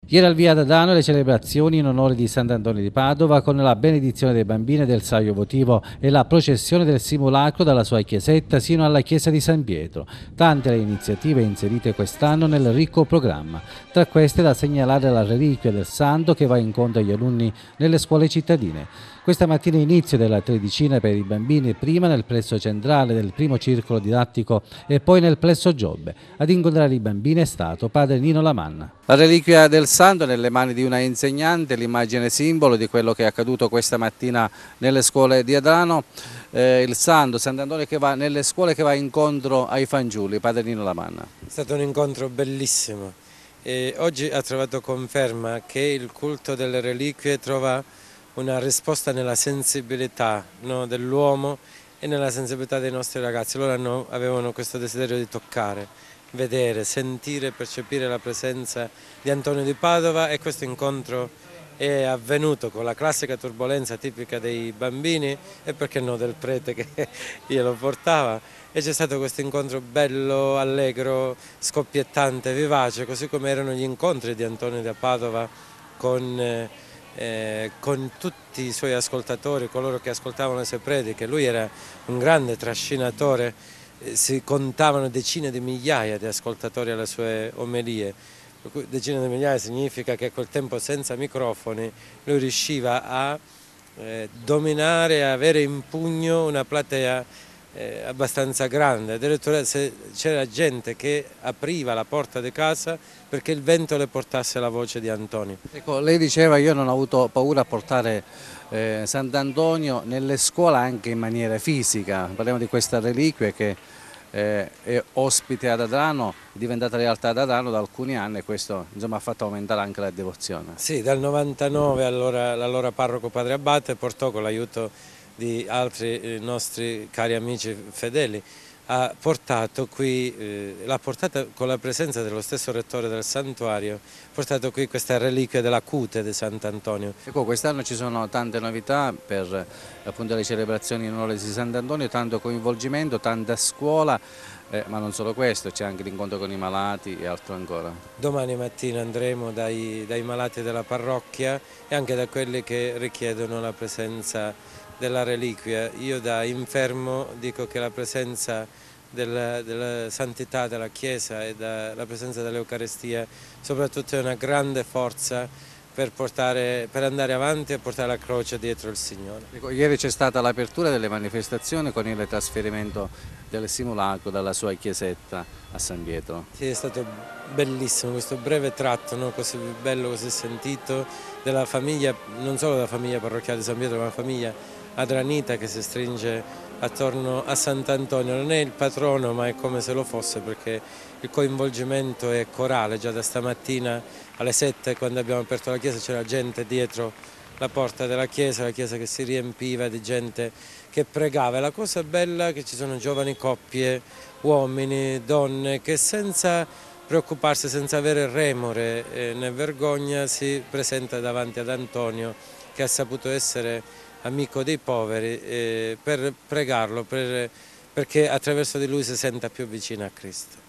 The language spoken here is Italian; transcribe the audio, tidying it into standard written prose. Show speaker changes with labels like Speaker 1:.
Speaker 1: Ieri al via ad Adano le celebrazioni in onore di Sant'Antonio di Padova con la benedizione dei bambini del saio votivo e la processione del simulacro dalla sua chiesetta sino alla chiesa di San Pietro. Tante le iniziative inserite quest'anno nel ricco programma. Tra queste da segnalare la reliquia del santo che va incontro agli alunni nelle scuole cittadine. Questa mattina inizio della tredicina per i bambini prima nel plesso centrale del primo circolo didattico e poi nel plesso Giobbe. Ad incontrare i bambini è stato padre Nino Lamanna. La reliquia del santo nelle mani di una insegnante, l'immagine simbolo di quello che è accaduto questa mattina nelle scuole di Adano. Il santo, Sant'Antonio che va nelle scuole, che va incontro ai fanciulli, padre Nino Lamanna.
Speaker 2: È stato un incontro bellissimo e oggi ha trovato conferma che il culto delle reliquie trova una risposta nella sensibilità, no, dell'uomo e nella sensibilità dei nostri ragazzi. Loro avevano questo desiderio di toccare, vedere, sentire, percepire la presenza di Antonio di Padova, e questo incontro è avvenuto con la classica turbolenza tipica dei bambini e perché no del prete che glielo portava, e c'è stato questo incontro bello, allegro, scoppiettante, vivace, così come erano gli incontri di Antonio di Padova con tutti i suoi ascoltatori, coloro che ascoltavano le sue prediche. Lui era un grande trascinatore, si contavano decine di migliaia di ascoltatori alle sue omelie. Per cui decine di migliaia significa che a quel tempo, senza microfoni, lui riusciva a dominare e avere in pugno una platea abbastanza grande. Addirittura c'era gente che apriva la porta di casa perché il vento le portasse la voce di Antonio.
Speaker 1: Ecco, lei diceva io non ho avuto paura a portare Sant'Antonio nelle scuole anche in maniera fisica. Parliamo di questa reliquia che è ospite ad Adano, è diventata realtà ad Adano da alcuni anni, e questo insomma ha fatto aumentare anche la devozione.
Speaker 2: Sì, dal 99 l'allora parroco Padre Abate portò, con l'aiuto di altri nostri cari amici fedeli, ha portato qui, l'ha portata con la presenza dello stesso rettore del santuario, ha portato qui questa reliquia della cute di Sant'Antonio.
Speaker 1: Ecco, quest'anno ci sono tante novità per appunto le celebrazioni in onore di Sant'Antonio, tanto coinvolgimento, tanta scuola, ma non solo questo, c'è anche l'incontro con i malati e altro ancora.
Speaker 2: Domani mattina andremo dai malati della parrocchia e anche da quelli che richiedono la presenza della reliquia. Io da infermo dico che la presenza della santità della Chiesa e la presenza dell'Eucaristia soprattutto è una grande forza per andare avanti e portare la croce dietro il Signore.
Speaker 1: Ecco, ieri c'è stata l'apertura delle manifestazioni con il trasferimento del simulacro dalla sua chiesetta a San Pietro.
Speaker 2: Sì, è stato bellissimo questo breve tratto, no? Così bello, così sentito, della famiglia, non solo della famiglia parrocchiale di San Pietro, ma la famiglia adranita che si stringe attorno a Sant'Antonio. Non è il patrono, ma è come se lo fosse, perché il coinvolgimento è corale. Già da stamattina alle 7, quando abbiamo aperto la chiesa, c'era gente dietro la porta della chiesa, la chiesa che si riempiva di gente che pregava. E la cosa bella è che ci sono giovani coppie, uomini, donne, che senza preoccuparsi, senza avere remore né vergogna, si presenta davanti ad Antonio, che ha saputo essere amico dei poveri, per pregarlo, perché attraverso di lui si senta più vicino a Cristo.